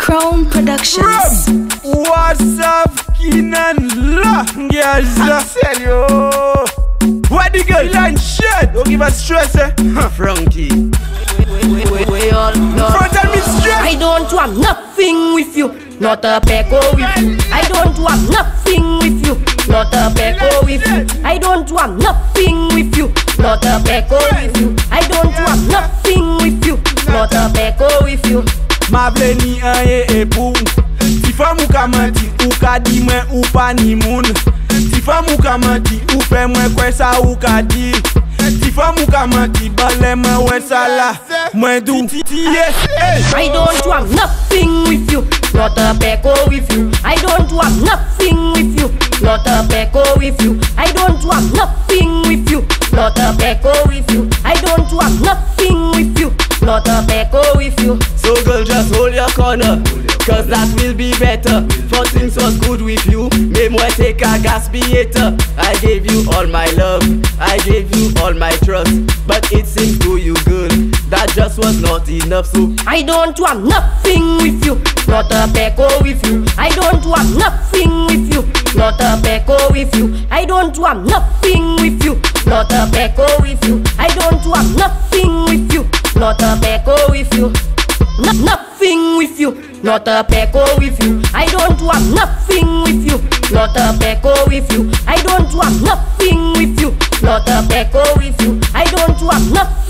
Chrome Productions. What's up, Keenan Yes, I tell you. What the girl and shit? Don't give us stress, eh? Frankie. We all know. Front and me stress. I don't want nothing with you, not a peck with you. I don't want nothing with you, not a peck with you. I don't want nothing with you, not a peck with you. I don't want nothing with you, not a peck with you. Ma ble ni anye epou. Ti fam ou ka manti, ou ka di mwen ou pa ni moun. Ti fam ou ka manti, ou fe mwen kwe sa ou ka di. Ti fam ou ka manti, bale mwen wè sa la. Mwen dou yes. I don't want nothing with you, not a peck with you. I don't want nothing with you, not a peck with you. I don't want nothing with you, not a peck with you. I don't want nothing with you, not a peck with you. So girl, just hold your corner, cause that will be better. For things was good with you, même moi take a gaspiator. I gave you all my love, I gave you all my trust, but it seems to you, girl, that just was not enough. So I don't want nothing with you, not a peck with you. I don't want nothing with you, not a peck with you. I don't want nothing with you, not a peck with you. I don't want nothing with you, not a peck with you. Nothing with you, not a peck with you. I don't want nothing with you, not a peck with you. I don't want nothing with you, not a peck with you. I don't want nothing.